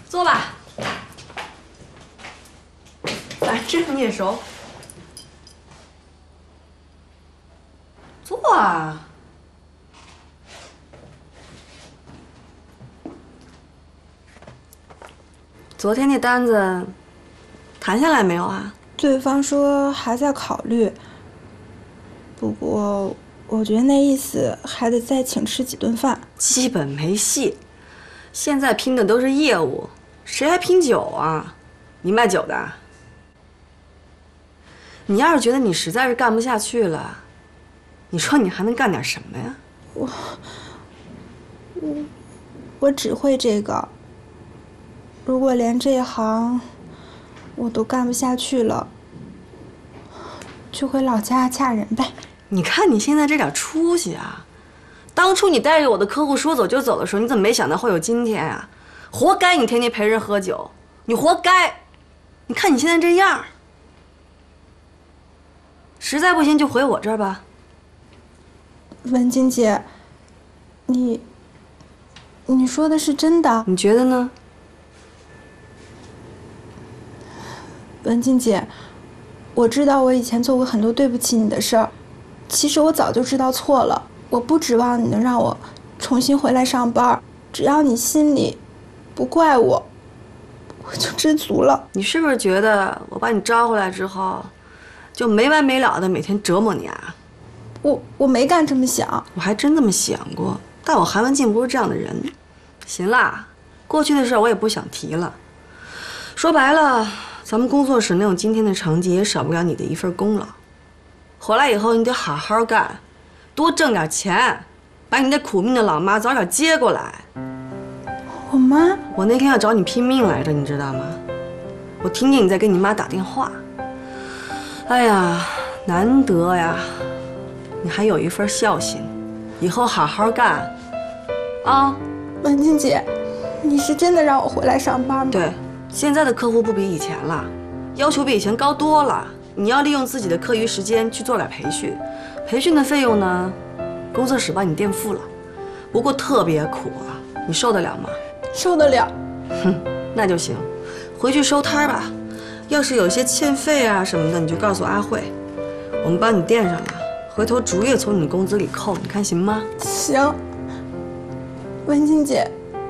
坐吧，反正你也熟。坐啊。昨天那单子谈下来没有啊？ 对方说还在考虑，不过我觉得那意思还得再请吃几顿饭。 基本没戏。现在拼的都是业务，谁还拼酒啊？你卖酒的？你要是觉得你实在是干不下去了，你说你还能干点什么呀？ 我只会这个。如果连这一行我都干不下去了，就回老家嫁人呗。 你看你现在这点出息啊！当初你带着我的客户说走就走的时候，你怎么没想到会有今天啊？活该你天天陪人喝酒，你活该！你看你现在这样，实在不行就回我这儿吧。 文静姐，你说的是真的？ 你觉得呢？ 文静姐，我知道我以前做过很多对不起你的事儿，其实我早就知道错了。我不指望你能让我重新回来上班，只要你心里不怪我，我就知足了。 你是不是觉得我把你招回来之后，就没完没了的每天折磨你啊？ 我没敢这么想。 我还真这么想过，但我韩文静不是这样的人。行啦，过去的事我也不想提了。说白了，咱们工作室能有今天的成绩，也少不了你的一份功劳。回来以后你得好好干，多挣点钱，把你那苦命的老妈早点接过来。 我妈， 我那天要找你拼命来着，你知道吗？我听见你在给你妈打电话。哎呀，难得呀，你还有一份孝心，以后好好干，啊！ 文静姐，你是真的让我回来上班吗？ 对，现在的客户不比以前了，要求比以前高多了。你要利用自己的课余时间去做点培训，培训的费用呢，工作室帮你垫付了。不过特别苦啊，你受得了吗？ 受得了。 哼，那就行，回去收摊吧。要是有些欠费啊什么的，你就告诉阿慧，我们帮你垫上了，回头逐月从你的工资里扣，你看行吗？ 行。文静姐，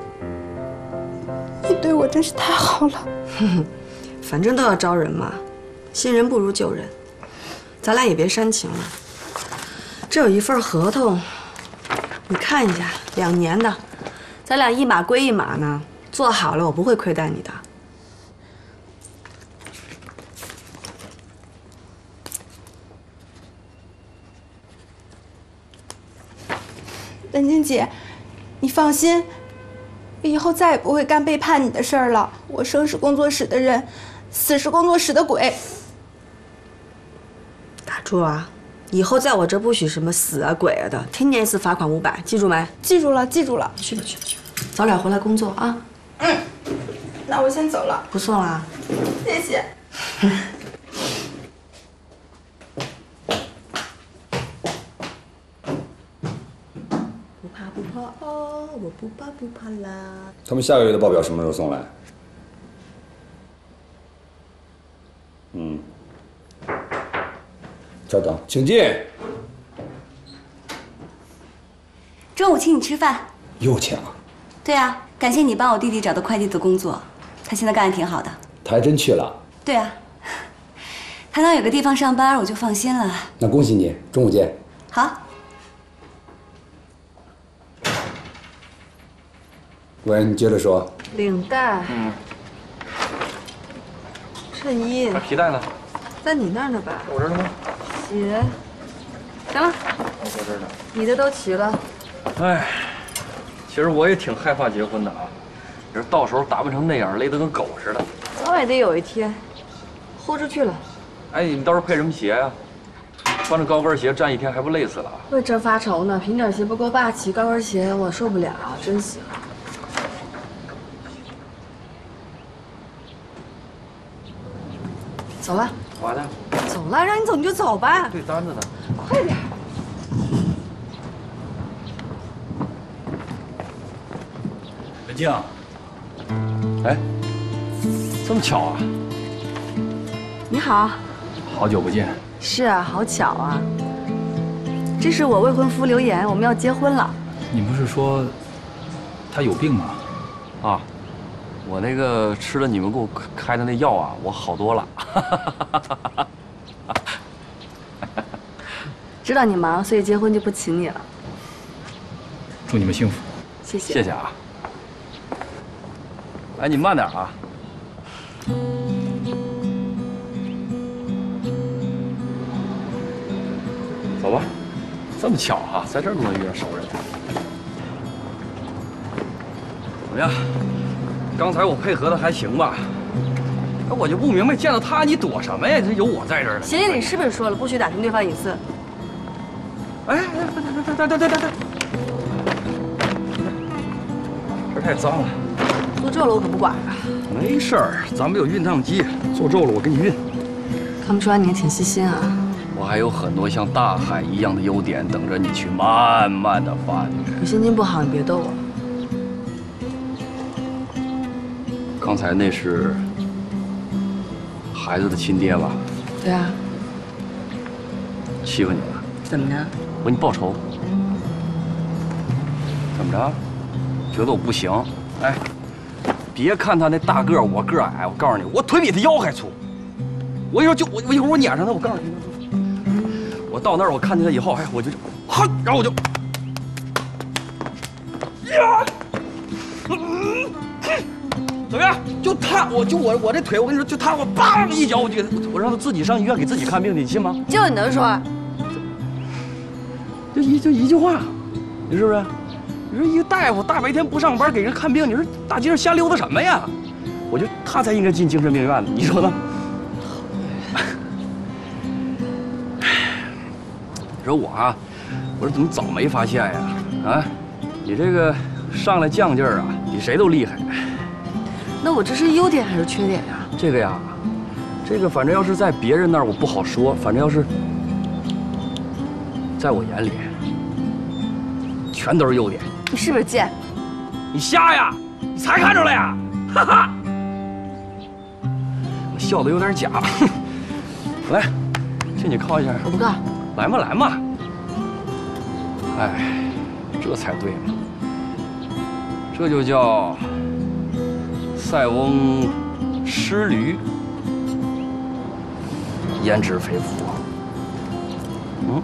你对我真是太好了。 哼哼，反正都要招人嘛，新人不如旧人，咱俩也别煽情了。这有一份合同，你看一下，2年的，咱俩一码归一码呢。做好了，我不会亏待你的。 文静姐，你放心，我以后再也不会干背叛你的事儿了。我生是工作室的人，死是工作室的鬼。 打住啊！以后在我这不许什么死啊鬼啊的，天天一次罚款500，记住没？ 记住了，记住了。 去吧去吧去吧，早点回来工作啊！ 嗯，那我先走了。 不送啦。 谢谢。 不怕不怕哦，我不怕不怕啦。 他们下个月的报表什么时候送来？稍等，请进。 中午请你吃饭。 又请？ 对啊，感谢你帮我弟弟找到快递的工作，他现在干得挺好的。 他还真去了。 对啊，他能有个地方上班，我就放心了。 那恭喜你，中午见。 好。 喂，你接着说。 领带，衬衣， 皮带呢？ 在你那儿呢吧？ 我这儿呢吗？ 鞋，行了， 在这儿呢。 你的都齐了。 哎，其实我也挺害怕结婚的啊，这到时候打扮成那样，累得跟狗似的。 早晚得有一天，豁出去了。 哎，你到时候配什么鞋呀？穿着高跟鞋站一天还不累死了？ 为这发愁呢，平底鞋不够霸气，高跟鞋我受不了，真行。走了， 完了， 走了，让你走你就走吧。 对单子呢？ 快点。 文静， 哎，这么巧啊！ 你好。 好久不见。 是啊，好巧啊。这是我未婚夫刘岩，我们要结婚了。 你不是说他有病吗？ 啊，我那个吃了你们给我开的那药啊，我好多了。 知道你忙，所以结婚就不请你了。 祝你们幸福。 谢谢。 谢谢啊。哎，你慢点啊。走吧，这么巧啊，在这儿都能遇上熟人。怎么样？刚才我配合的还行吧？那我就不明白，见到他你躲什么呀？这有我在这儿呢。 协议里是不是说了不许打听对方隐私？ 哎，对，这太脏了。 做皱了我可不管啊。 没事儿，咱们有熨烫机，做皱了我给你熨。 看不出来你也挺细心啊。 我还有很多像大海一样的优点等着你去慢慢的发掘。 你心情不好，你别逗我。 刚才那是孩子的亲爹吧？ 对啊。 欺负你了？ 怎么着？ 我给你报仇。怎么着？觉得我不行？哎，别看他那大个儿，我个儿矮，我告诉你，我腿比他腰还粗。我一会儿我一会儿我撵上他，我告诉你。我到那儿，我看见他以后，哎，我就，哈，然后我就，呀，怎么样？就他，我这腿，我跟你说，就他，我梆一脚，我让他自己上医院给自己看病去，你信吗？ 就你能说？ 就一句话，你是不是？你说一个大夫大白天不上班给人看病，你说大街上瞎溜达什么呀？我觉得他才应该进精神病院呢，你说呢？你说我啊，我说怎么早没发现呀？啊，你这个上来犟劲儿啊，比谁都厉害。 那我这是优点还是缺点呀？ 这个呀，这个反正要是在别人那儿我不好说，反正要是在我眼里，全都是优点。 你是不是贱？ 你瞎呀？你才看出来呀？哈哈！我笑的有点假。来，替你靠一下。 我不告。 来嘛来嘛。哎，这才对嘛。这就叫塞翁失驴，焉知非福。嗯。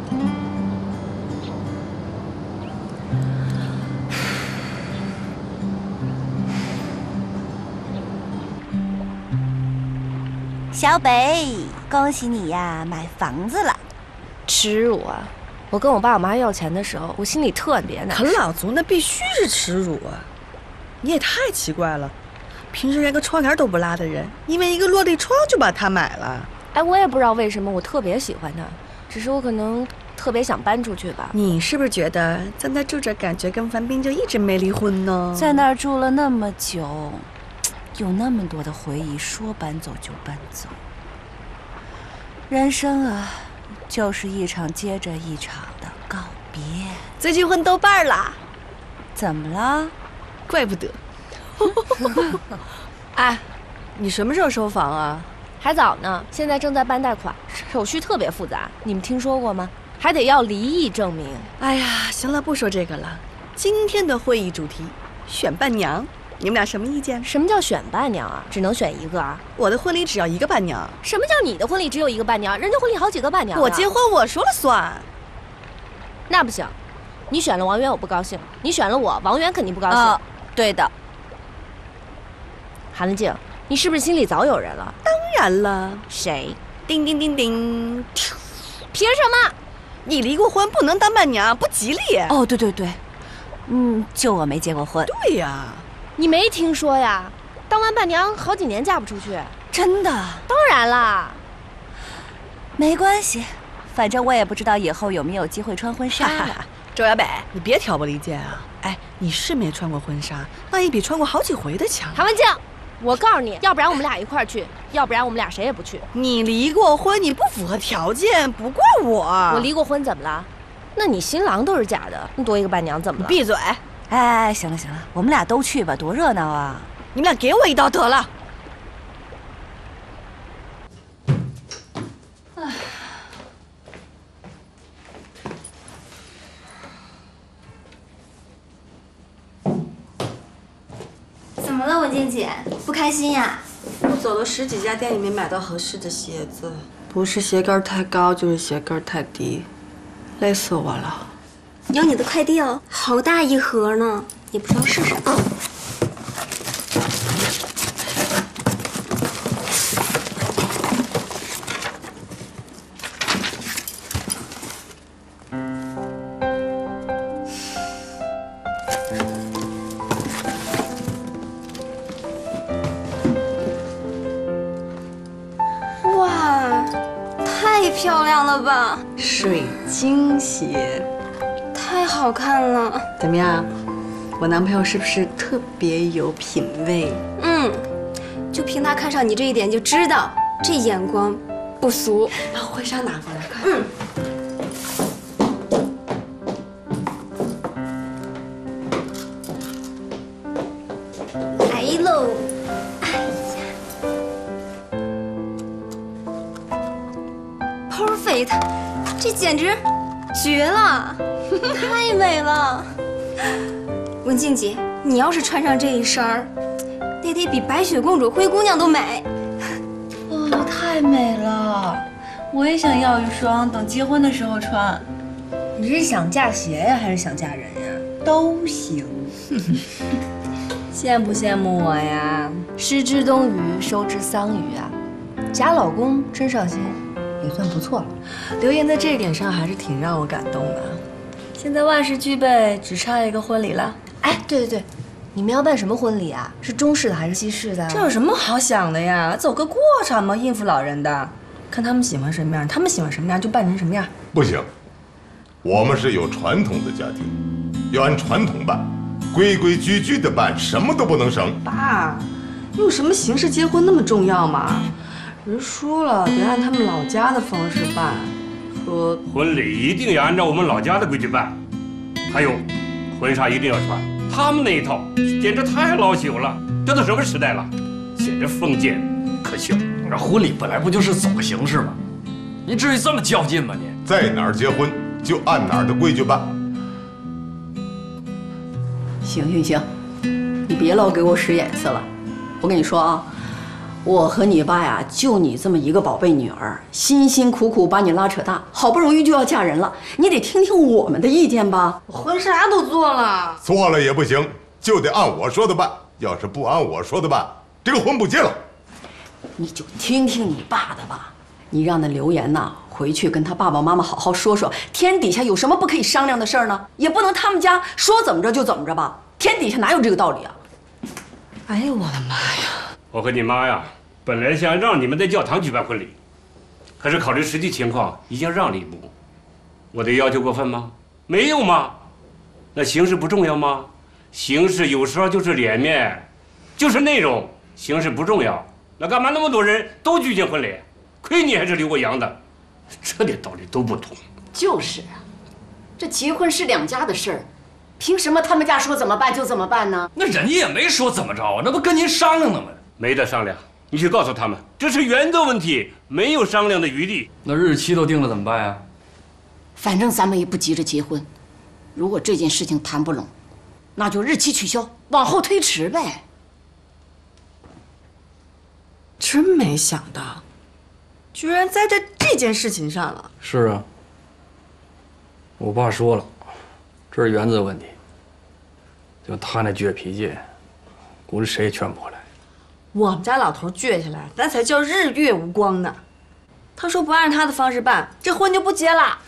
小北，恭喜你呀，买房子了！ 耻辱啊！我跟我爸我妈要钱的时候，我心里特别难受。 可老祖那必须是耻辱啊！你也太奇怪了，平时连个窗帘都不拉的人，因为一个落地窗就把它买了。 哎，我也不知道为什么，我特别喜欢它，只是我可能特别想搬出去吧。 你是不是觉得在那住着，感觉跟樊斌就一直没离婚呢？ 在那儿住了那么久，有那么多的回忆，说搬走就搬走。人生啊，就是一场接着一场的告别。 最近婚都办了， 怎么了？ 怪不得。哎，你什么时候收房啊？ 还早呢，现在正在办贷款，手续特别复杂，你们听说过吗？还得要离异证明。 哎呀，行了，不说这个了。今天的会议主题，选伴娘。你们俩什么意见？ 什么叫选伴娘啊？只能选一个啊？ 我的婚礼只要一个伴娘。 什么叫你的婚礼只有一个伴娘？人家婚礼好几个伴娘。 我结婚我说了算。 那不行，你选了王源我不高兴，你选了我，王源肯定不高兴。 对的。 韩文静，你是不是心里早有人了？ 当然了。 谁？ 叮叮叮叮。 凭什么？ 你离过婚不能当伴娘，不吉利。 哦，对对对，就我没结过婚。 对呀。 你没听说呀？当完伴娘好几年嫁不出去。 真的？ 当然啦。 没关系，反正我也不知道以后有没有机会穿婚纱了。 周小北，你别挑拨离间啊！哎，你是没穿过婚纱，那也比穿过好几回的强。 韩文静，我告诉你，要不然我们俩一块儿去，要不然我们俩谁也不去。 你离过婚，你不符合条件，不怪我。 我离过婚怎么了？那你新郎都是假的，你多一个伴娘怎么了？ 闭嘴！ 哎，行了行了，我们俩都去吧，多热闹啊！ 你们俩给我一刀得了。 怎么了，文静姐？不开心呀？ 我走了10几家店里面买到合适的鞋子，不是鞋跟太高，就是鞋跟太低，累死我了。 有你的快递哦，好大一盒呢，也不知道是什么。哇，太漂亮了吧！ 水晶鞋。 太好看了， 怎么样？我男朋友是不是特别有品味？ 就凭他看上你这一点就知道，这眼光不俗。 把婚纱拿过来看。 来喽！哎呀 ，perfect， 这简直绝了！ 太美了，文静姐，你要是穿上这一身儿，那得比白雪公主、灰姑娘都美。 哦，太美了，我也想要一双，等结婚的时候穿。 你是想嫁鞋呀，还是想嫁人呀？ 都行。 羡不羡慕我呀？失之东隅，收之桑榆啊！嫁老公真上心，也算不错了。 刘岩在这一点上还是挺让我感动的。 现在万事俱备，只差一个婚礼了。 哎，对，你们要办什么婚礼啊？是中式的还是西式的？ 这有什么好想的呀？走个过场嘛，应付老人的。看他们喜欢什么样，他们喜欢什么样就办成什么样。 不行，我们是有传统的家庭，要按传统办，规规矩矩的办，什么都不能省。 爸，用什么形式结婚那么重要吗？人输了得按他们老家的方式办。 说婚礼一定要按照我们老家的规矩办，还有，婚纱一定要穿。他们那一套简直太老朽了，这都什么时代了，显得封建可笑。 那婚礼本来不就是走个形式吗？你至于这么较劲吗？你在哪儿结婚就按哪儿的规矩办。 行，你别老给我使眼色了。我跟你说啊。 我和你爸呀，就你这么一个宝贝女儿，辛辛苦苦把你拉扯大，好不容易就要嫁人了，你得听听我们的意见吧。 我婚纱都做了， 做了也不行，就得按我说的办。要是不按我说的办，这个婚不结了。 你就听听你爸的吧。你让那刘岩呐，回去跟他爸爸妈妈好好说说，天底下有什么不可以商量的事儿呢？也不能他们家说怎么着就怎么着吧？天底下哪有这个道理啊？ 哎呦我的妈呀！ 我和你妈呀。 本来想让你们在教堂举办婚礼，可是考虑实际情况，已经让了一步。我的要求过分吗？没有吗？那形式不重要吗？形式有时候就是脸面，就是内容。形式不重要，那干嘛那么多人都举行婚礼？亏你还是留过洋的，这点道理都不懂。 就是啊，这结婚是两家的事儿，凭什么他们家说怎么办就怎么办呢？ 那人家也没说怎么着啊，那不跟您商量呢吗？ 没得商量。 你去告诉他们，这是原则问题，没有商量的余地。 那日期都定了怎么办呀？ 反正咱们也不急着结婚，如果这件事情谈不拢，那就日期取消，往后推迟呗。 真没想到，居然栽在这件事情上了。 是啊，我爸说了，这是原则问题。就他那倔脾气，估计谁也劝不回来。 我们家老头倔起来，那才叫日月无光呢。他说不按他的方式办，这婚就不结了。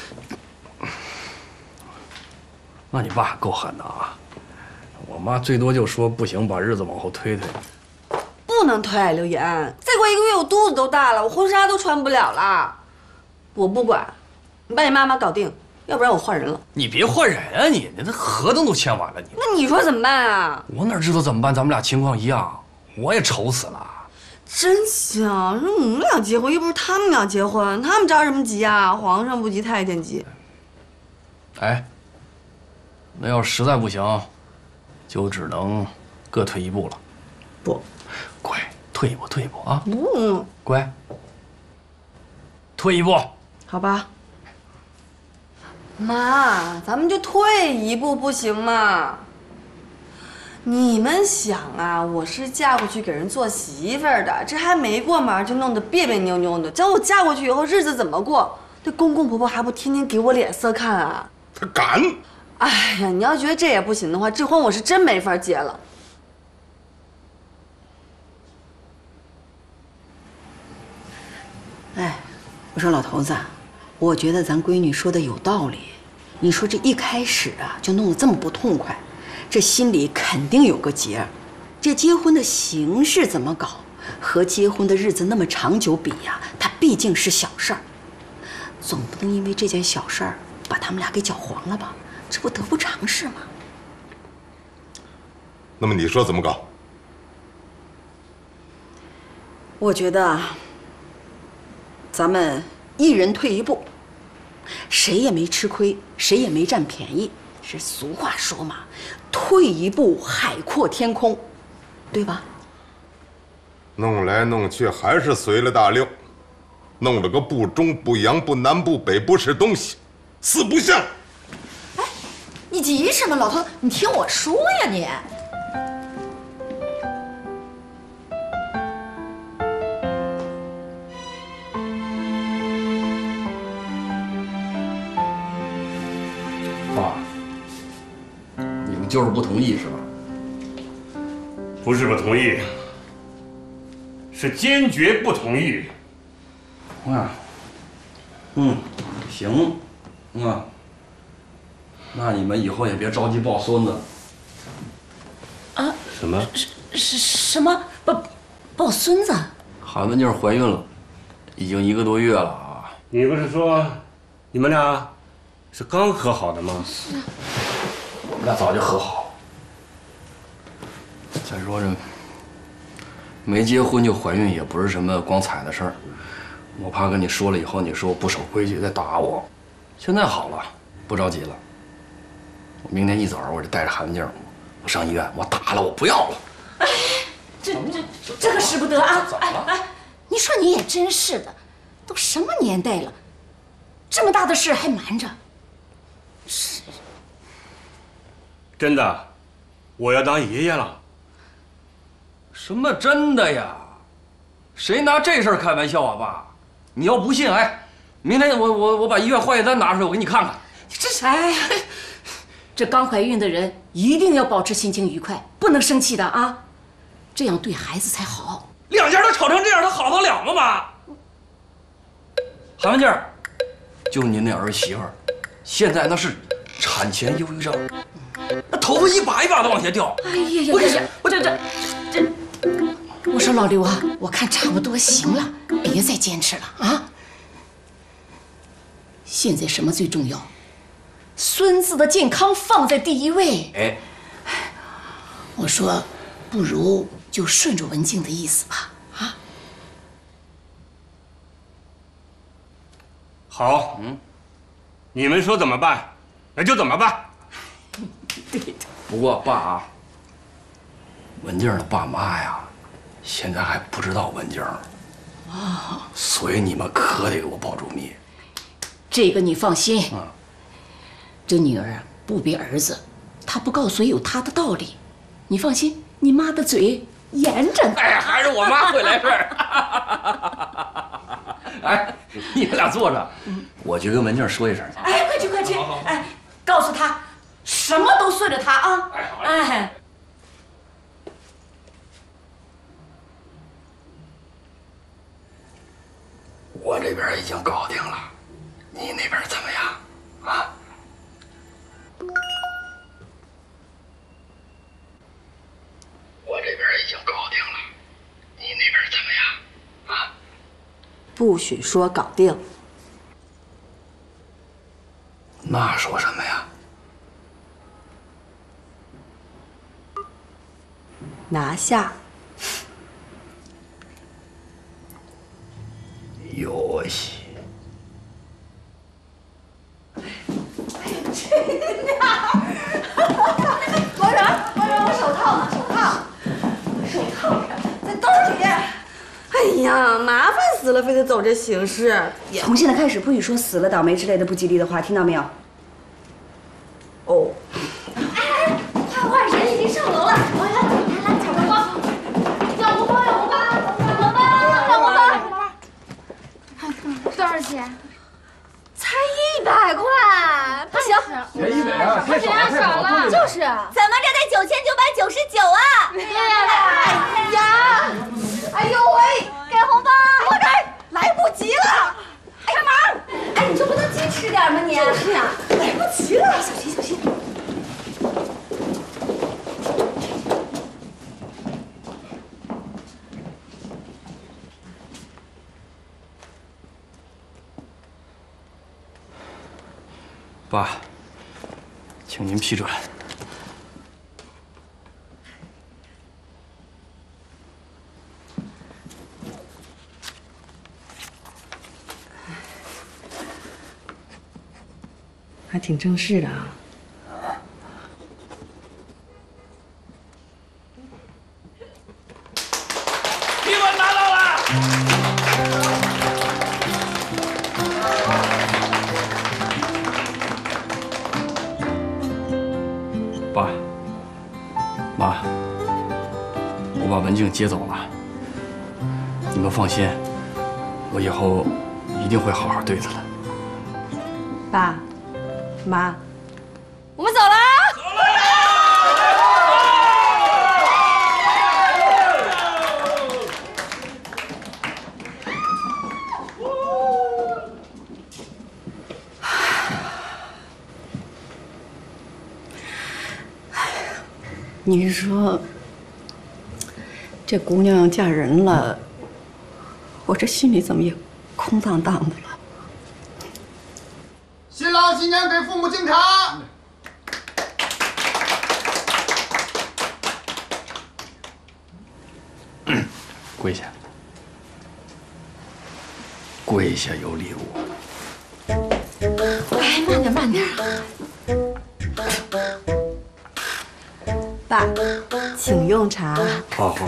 那你爸够狠的啊！我妈最多就说不行，把日子往后推推。 不能推，刘岩，再过1个月我肚子都大了，我婚纱都穿不了了。我不管，你把你妈妈搞定，要不然我换人了。 你别换人啊你！你这合同都签完了，你。 那你说怎么办啊？ 我哪知道怎么办？咱们俩情况一样。 我也愁死了， 真行！说我们俩结婚，又不是他们俩结婚，他们着什么急啊？皇上不急太监急。 哎，那要实在不行，就只能各退一步了。 不，乖，退一步，退一步啊！ 不， 乖，退一步。 好吧。妈，咱们就退一步不行吗？你们想啊，我是嫁过去给人做媳妇儿的，这还没过门就弄得别别扭扭的。叫我嫁过去以后日子怎么过？这公公婆婆还不天天给我脸色看啊？ 他敢！ 哎呀，你要觉得这也不行的话，这婚我是真没法结了。 哎，我说老头子，我觉得咱闺女说的有道理。你说这一开始啊，就弄得这么不痛快，这心里肯定有个结。这结婚的形式怎么搞，和结婚的日子那么长久比呀，它毕竟是小事儿。总不能因为这件小事儿把他们俩给搅黄了吧？这不得不偿失吗？ 那么你说怎么搞？ 我觉得咱们一人退一步，谁也没吃亏，谁也没占便宜。这俗话说嘛，退一步海阔天空，对吧？ 弄来弄去还是随了大溜，弄了个不中不洋不南不北不是东西，四不像。 哎，你急什么，老头？你听我说呀，你。 爸，你们就是不同意是吧？ 不是不同意，是坚决不同意。 啊，行，那你们以后也别着急抱孙子。 啊？ 什么？ 什么？抱孙子？ 韩文静怀孕了，已经1个多月了啊。 你不是说你们俩是刚和好的吗？ 是啊。 我们俩早就和好了。再说这没结婚就怀孕也不是什么光彩的事儿，我怕跟你说了以后，你说我不守规矩再打我。现在好了，不着急了。我明天一早我就带着韩文静，我上医院，我打了，我不要了。 哎，这可使不得啊！哎，你说你也真是的，都什么年代了，这么大的事还瞒着。是。 真的，我要当爷爷了。 什么真的呀？谁拿这事儿开玩笑啊，爸？你要不信，哎，明天我把医院化验单拿出来，我给你看看。 这哎呀，这刚怀孕的人一定要保持心情愉快，不能生气的啊，这样对孩子才好。 两家都吵成这样，他好得了吗，妈？韩文静，就您那儿媳妇儿，现在那是产前忧郁症，那头发一把一把的往下掉。 哎呀，我说老刘啊，我看差不多行了，别再坚持了啊！现在什么最重要？孙子的健康放在第一位。 哎， 我说，不如就顺着文静的意思吧，啊？ 好，你们说怎么办，那就怎么办。 对的。 不过爸啊，文静的爸妈呀，现在还不知道文静，所以你们可得给我保住密。 这个你放心，这女儿不比儿子，她不告诉也有她的道理。你放心，你妈的嘴严着呢。 哎，还是我妈会来事儿。哎，你们俩坐着，我去跟文静说一声。 哎，快去快去！哎，告诉她，什么都顺着她啊！哎。 我这边已经搞定了，你那边怎么样？啊？我这边已经搞定了，你那边怎么样？啊？ 不许说搞定。 那说什么呀？ 拿下。 游戏。 王源，我手套呢？手套。 死了非得走这形式。 从现在开始不许说死了、倒霉之类的不吉利的话，听到没有？ 哦。 哎，快换人已经上楼了，来抢红包，要红包，要红包，要红包，要红包。多少钱？才100块，不行， 才100啊，太少了， 就是，咱们这得9999啊！对呀，哎呦喂，给红包，我这来不及了，开门！哎，你就不能矜持点吗你？就是呀，来不及了，小心小心。 爸，请您批准。 还挺正式的啊。 批文拿到了。 爸妈，我把文静接走了，你们放心，我以后一定会好好对她的。 爸妈， 我们走了啊！ 你说，这姑娘要嫁人了，我这心里怎么也空荡荡的了。 新郎新娘给父母敬茶。 跪下，跪下有礼物。 哎，慢点慢点。 爸，请用茶。 好好好。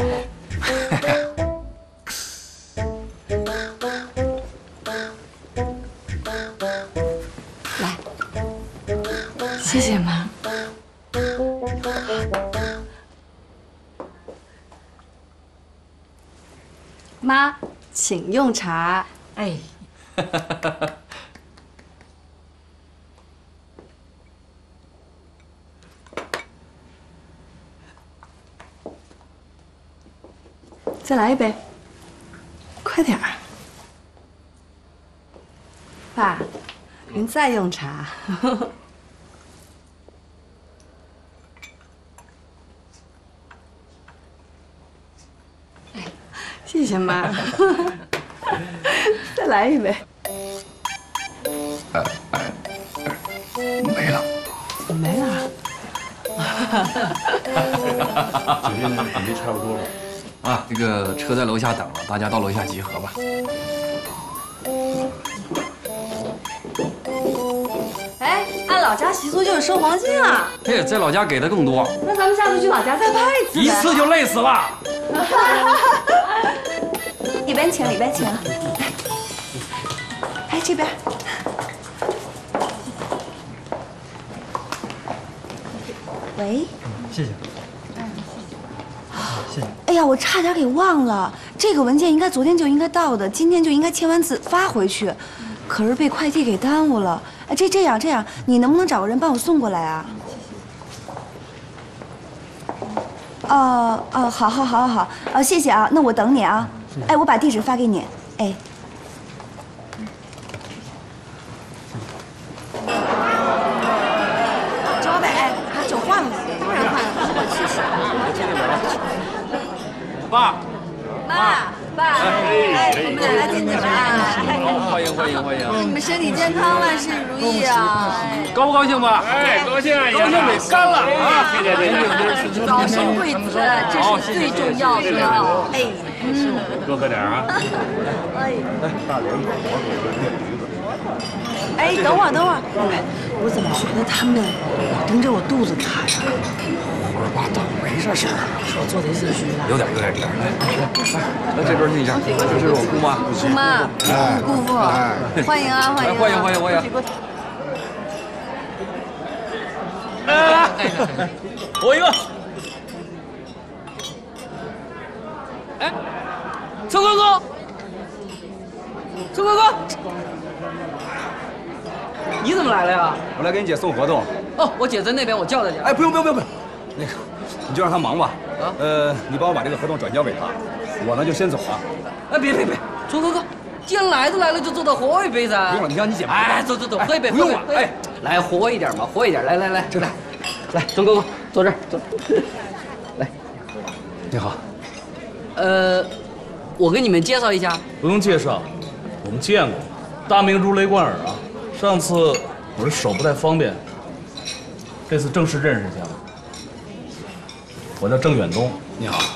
来，谢谢妈。妈，请用茶。 哎。 再来一杯，快点儿。爸，您再用茶。谢谢妈。再来一杯。 没了。 没了。 酒店准备差不多了。 啊，这个车在楼下等了，大家到楼下集合吧。 哎，按老家习俗就是收黄金啊。 对，在老家给的更多。 那咱们下次去老家再拍一次。 一次就累死了。 里边请，里边请。哎，这边。喂。 谢谢。谢谢。 哎呀，我差点给忘了，这个文件应该昨天就应该到的，今天就应该签完字发回去，可是被快递给耽误了。哎，这样，你能不能找个人帮我送过来啊？好，谢谢啊，那我等你啊。哎，我把地址发给你。哎。 周北，酒换了吗？当然换了，我去洗。 爸， 爸，哎，我们俩来敬酒啊！ 欢迎！ 你们身体健康，万事如意啊！ 高不高兴吧？哎，高兴啊！高兴美干了啊！对。 早生贵子，这是最重要的。哎， 多喝点啊！ 哎， 大连烤毛肚和电驴子， 哎，等会儿，哎，我怎么觉得他们老盯着我肚子看呀？ 胡说八道，没这事儿。 是我做的自虚了。 有点。来，这边进一下，这是我姑妈。 姑妈，姑父，欢迎啊，欢迎。 来，我一个。哎，陈哥哥，你怎么来了呀？ 我来给你姐送合同。 哦，我姐在那边，我叫她去。 哎，不用，那个，你就让她忙吧。你帮我把这个合同转交给她，我呢就先走了。 哎，别，陈哥哥，既然来都来了，就坐到喝一杯噻。 不用了，你让你姐。 哎，走，喝一杯。 不用了，哎， 来喝一点嘛，来，这来，陈哥哥坐这儿，坐。来， 你好。 我给你们介绍一下。 不用介绍，我们见过，大名如雷贯耳啊。上次我这手不太方便，这次正式认识一下了。我叫郑远东， 你好。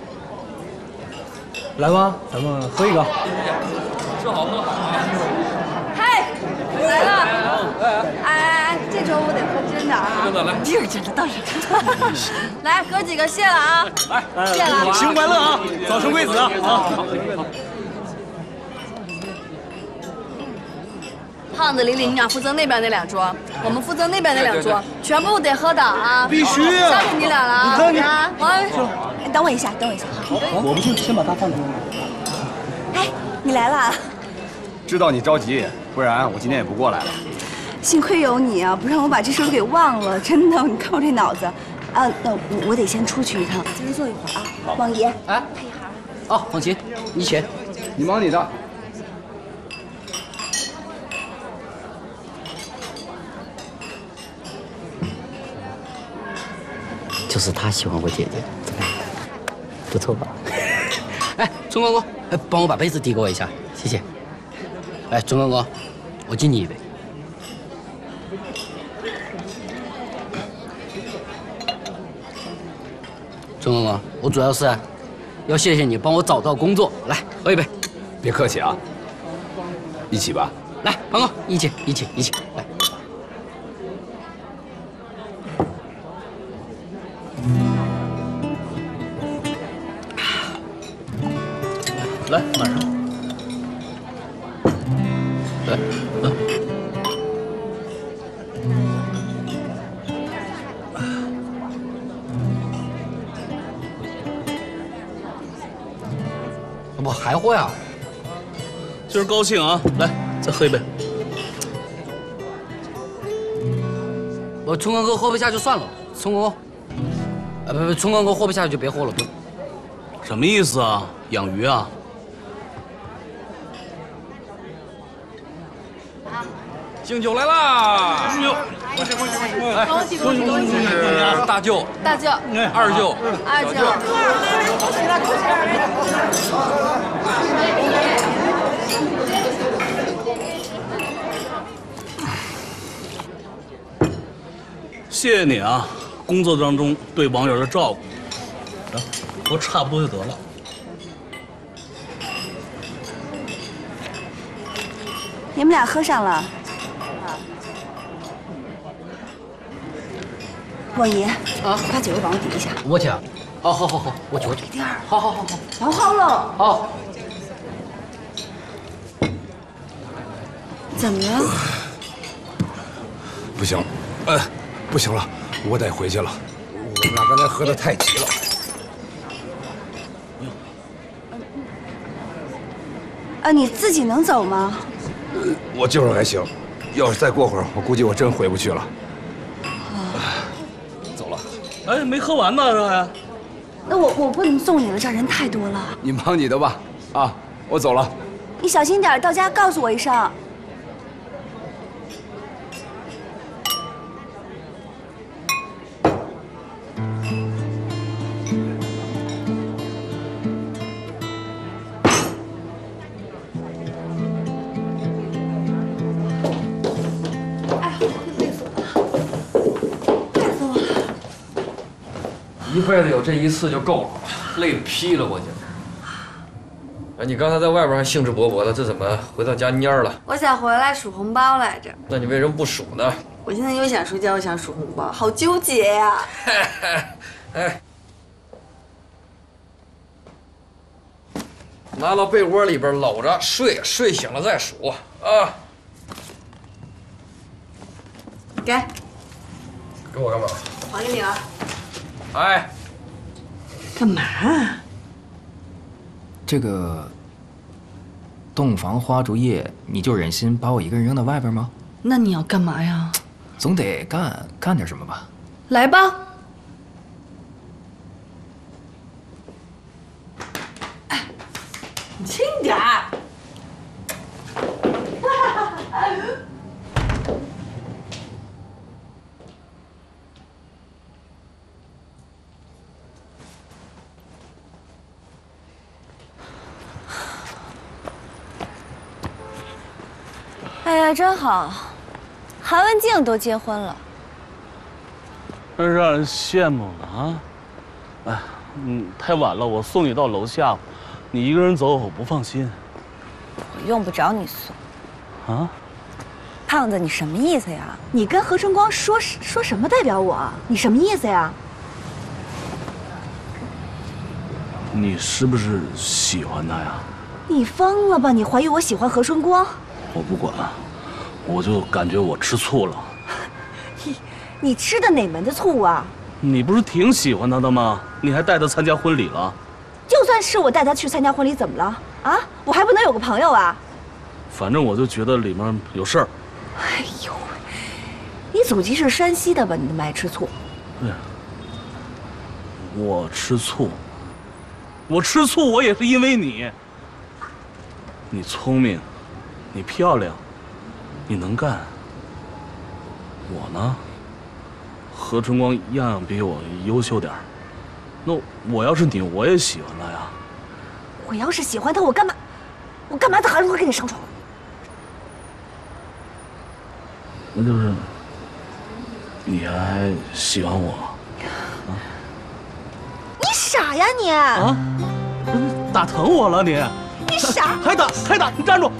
来吧，咱们喝一个。 吃好喝好啊！ 嗨，来了！哎，这周我得喝真的啊！ 真的来， 地儿真的，倒是真的。来，哥几个谢了啊！ 来， 谢了， 新婚快乐啊！早生贵子啊！ 胖子、李李，你俩负责那边那2桌，我们负责那边那2桌，全部得喝的啊！ 必须啊！ 交给你俩了啊！ 你看你， 哎，等我一下。 我们先把它放这。 哎，你来了。 知道你着急，不然我今天也不过来了。 幸亏有你啊，不然我把这事都给忘了。真的，你看我这脑子。啊，那我得先出去一趟，在这坐一会儿啊。王爷， 哎， 配行。 哦，放心，你请。 你忙你的。 就是他喜欢我姐姐，怎么样？不错吧？哎，钟哥哥，哎，帮我把杯子递给我一下，谢谢。哎，钟哥哥，我敬你一杯。钟哥哥，我主要是要谢谢你帮我找到工作，来喝一杯。 别客气啊，一起吧。 来，庞哥，一起，来。 来，马上。来， 我还喝呀？ 今儿高兴啊！来，再喝一杯。 我春哥哥喝不下就算了，春哥哥，不，春哥哥喝不下去就别喝了，不。 什么意思啊？养鱼啊？ 敬酒来啦！ 敬酒！ 恭喜！大舅，二舅， 谢谢你啊，工作当中对网友的照顾。不过差不多就得了。 你们俩喝上了。王爷啊，把酒帮我抵一下。 我去。好，我去。 点儿。 好。 好了。 好。 怎么了？ 不行，不行了，我得回去了。我们俩刚才喝得太急了。 你自己能走吗？ 我就是还行，要是再过会儿，我估计我真回不去了。走了。 哎，没喝完呢，这还。 那我不能送你了，这儿人太多了。 你忙你的吧，啊，我走了。 你小心点，到家告诉我一声。 一辈子有这一次就够了，累劈了我简直。 哎，你刚才在外边还兴致勃勃的，这怎么回到家蔫了？ 我想回来数红包来着。 那你为什么不数呢？ 我现在又想睡觉又想数红包，好纠结呀！ 哎，拿到被窝里边搂着睡，睡醒了再数啊。给我干嘛？ 还给你了。 哎， 干嘛？ 这个洞房花烛夜，你就忍心把我一个人扔到外边吗？ 那你要干嘛呀？ 总得干点什么吧。 来吧。哎，你轻点儿。 哎呀，真好，韩文静都结婚了， 真让人羡慕了啊！哎，太晚了，我送你到楼下，你一个人走我不放心。 我用不着你送。 啊？ 胖子，你什么意思呀？你跟何春光说什么代表我？你什么意思呀？ 你是不是喜欢他呀？ 你疯了吧？你怀疑我喜欢何春光？ 我不管，我就感觉我吃醋了。 你吃的哪门子醋啊？ 你不是挺喜欢他的吗？你还带他参加婚礼了。 就算是我带他去参加婚礼，怎么了？啊，我还不能有个朋友啊？ 反正我就觉得里面有事儿。 哎呦，你祖籍是山西的吧？你那么爱吃醋？ 对，我吃醋，我也是因为你。你聪明。你漂亮，你能干。我呢，何春光样样比我优秀点儿。那我要是你，我也喜欢他呀。 我要是喜欢他，我干嘛还会跟你上床？ 那就是你还喜欢我啊？ 你傻呀你！ 啊？打疼我了你？ 你傻！ 还打！你站住！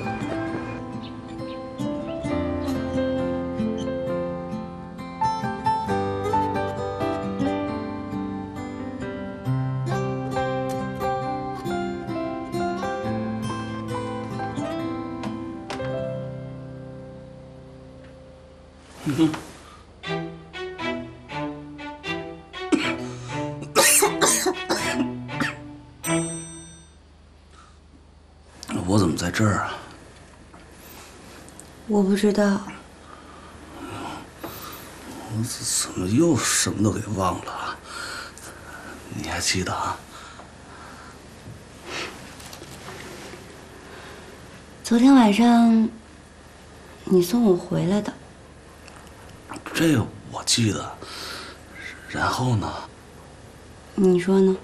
我怎么在这儿啊？ 我不知道。 我怎么又什么都给忘了？你还记得啊？ 昨天晚上，你送我回来的。 这个我记得。然后呢？ 你说呢？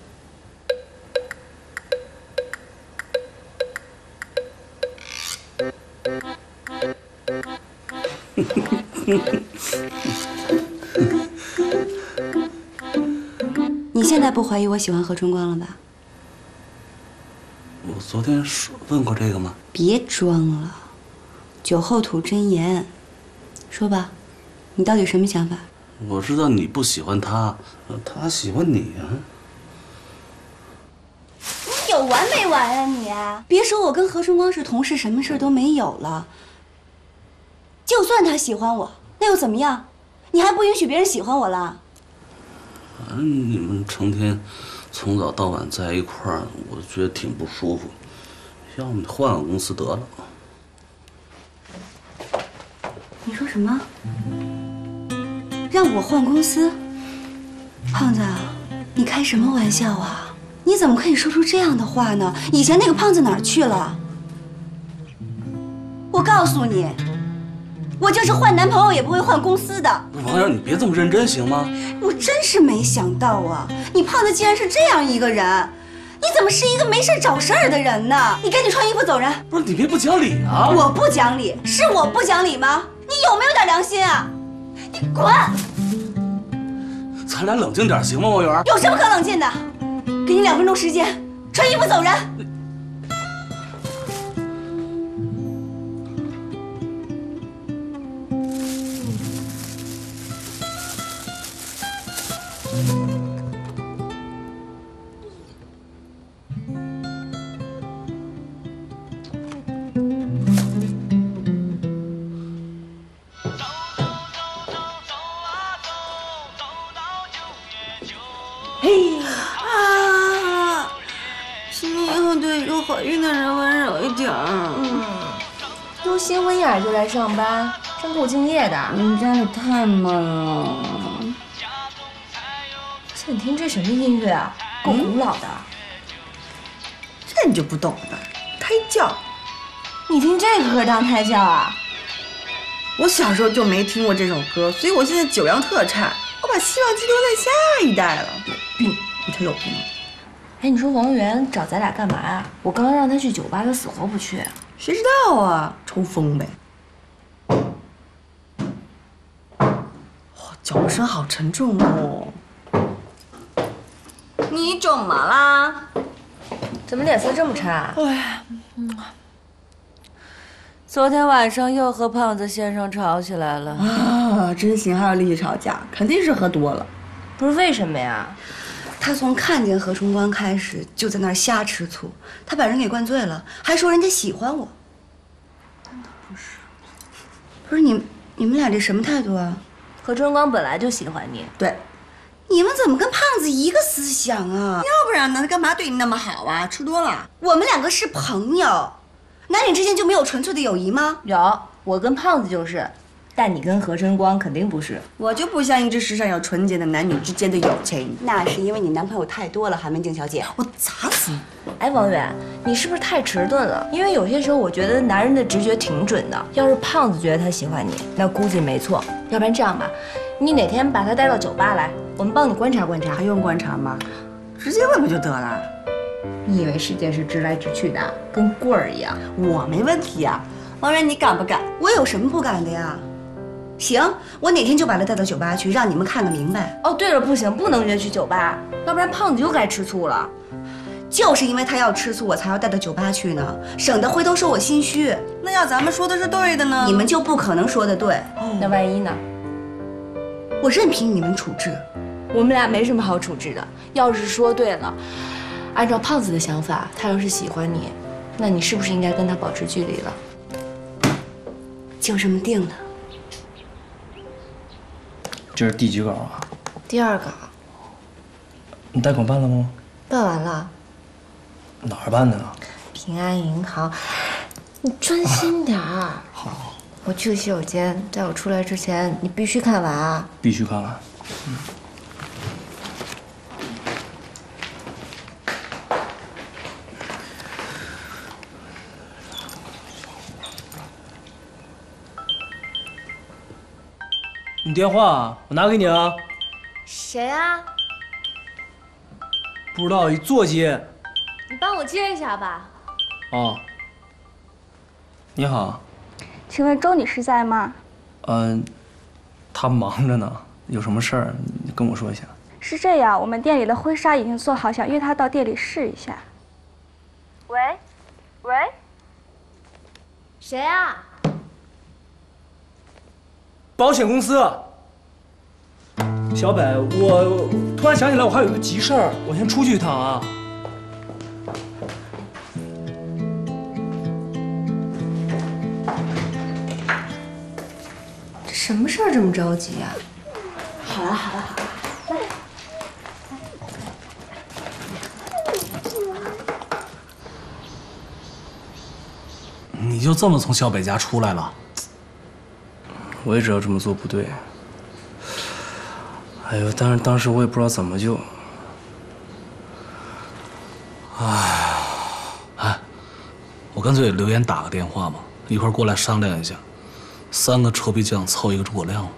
你现在不怀疑我喜欢何春光了吧？ 我昨天问过这个吗？ 别装了，酒后吐真言，说吧，你到底什么想法？ 我知道你不喜欢他，他喜欢你啊。 你有完没完呀你？别说我跟何春光是同事，什么事都没有了。就算他喜欢我，那又怎么样？你还不允许别人喜欢我了？ 反正你们成天从早到晚在一块儿，我觉得挺不舒服。要么换个公司得了。 你说什么？让我换公司？胖子，你开什么玩笑啊？你怎么可以说出这样的话呢？以前那个胖子哪儿去了？我告诉你，我就是换男朋友也不会换公司的。 王媛，你别这么认真行吗？ 我真是没想到啊，你胖子竟然是这样一个人。你怎么是一个没事找事儿的人呢？你赶紧穿衣服走人！ 不是你别不讲理啊！ 我不讲理，是我不讲理吗？你有没有点良心啊？你滚！ 咱俩冷静点行吗，王媛？ 有什么可冷静的？给你2分钟时间，穿衣服走人。 嘿啊！请你以后对一个怀孕的人温柔一点儿。 都新婚燕尔就来上班，真够敬业的。 你们家里太闷了。 这你听这什么音乐啊？够古老的。 这你就不懂了，胎教。 你听这个歌当胎教啊？ 我小时候就没听过这首歌，所以我现在久仰特产。我把希望寄托在下一代了。有病！你才有病！ 哎，你说王源找咱俩干嘛呀？我刚让他去酒吧，他死活不去。 谁知道啊？抽风呗。哇，脚步声好沉重哦。你怎么啦？ 怎么脸色这么差？ 哎呀， 昨天晚上又和胖子先生吵起来了啊！真行，还有力气吵架，肯定是喝多了。 不是为什么呀？ 他从看见何崇光开始就在那儿瞎吃醋，他把人给灌醉了，还说人家喜欢我。不是你们俩这什么态度啊？ 何崇光本来就喜欢你。 对。你们怎么跟胖子一个思想啊？要不然呢？他干嘛对你那么好啊？吃多了。我们两个是朋友，男女之间就没有纯粹的友谊吗？ 有，我跟胖子就是，但你跟何晨光肯定不是。 我就不相信这世上有纯洁的男女之间的友情。那是因为你男朋友太多了，韩文静小姐。我砸死你！ 哎，王源，你是不是太迟钝了？因为有些时候我觉得男人的直觉挺准的。要是胖子觉得他喜欢你，那估计没错。要不然这样吧，你哪天把他带到酒吧来，我们帮你观察观察。 还用观察吗？直接问不就得了？ 你以为世界是直来直去的，跟棍儿一样？ 我没问题呀，王源，你敢不敢？我有什么不敢的呀？行，我哪天就把他带到酒吧去，让你们看个明白。 哦，对了，不行，不能约去酒吧，要不然胖子又该吃醋了。 就是因为他要吃醋，我才要带到酒吧去呢，省得回头说我心虚。那要咱们说的是对的呢？你们就不可能说的对。 那万一呢？ 我任凭你们处置。 我们俩没什么好处置的。要是说对了，按照胖子的想法，他要是喜欢你，那你是不是应该跟他保持距离了？ 就这么定了。 这是第几稿啊？ 第2稿。 你贷款办了吗？ 办完了。 哪儿办的啊？ 平安银行。你专心点儿。 好。 我去个洗手间，在我出来之前，你必须看完啊。 必须看完。你电话我拿给你啊。 谁啊？ 不知道，一座接。 你帮我接一下吧。 哦。你好。 请问周女士在吗？ 她忙着呢，有什么事儿你跟我说一下。 是这样，我们店里的婚纱已经做好，想约她到店里试一下。喂，喂， 谁啊？ 保险公司。小北，我突然想起来，我还有一个急事儿，我先出去一趟啊。 这什么事儿这么着急啊？ 好了好了好了， 你就这么从小北家出来了？ 我也知道这么做不对。哎呦，但是当时我也不知道怎么就…… 哎，我干脆留言打个电话吧，一会儿过来商量一下，3个臭皮匠凑一个诸葛亮。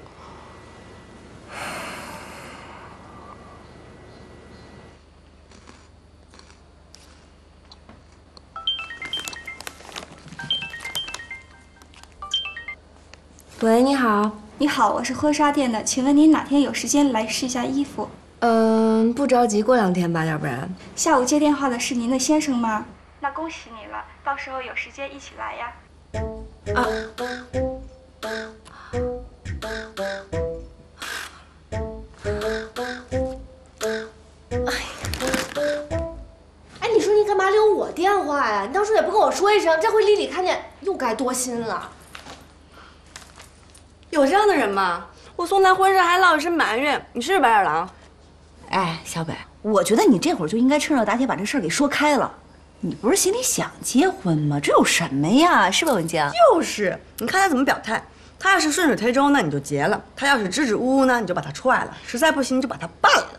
喂，你好。 你好，我是婚纱店的，请问您哪天有时间来试一下衣服？ 不着急，过2天吧，要不然。 下午接电话的是您的先生吗？那恭喜你了，到时候有时间一起来呀。 你当初也不跟我说一声，这回丽丽看见又该多心了。 有这样的人吗？我送他婚事还落一身埋怨，你是不是白眼狼？ 哎，小北，我觉得你这会儿就应该趁热打铁把这事儿给说开了。你不是心里想结婚吗？这有什么呀？是吧，文静？ 就是，你看他怎么表态。他要是顺水推舟，那你就结了；他要是支支吾吾呢，你就把他踹了；实在不行，你就把他办了。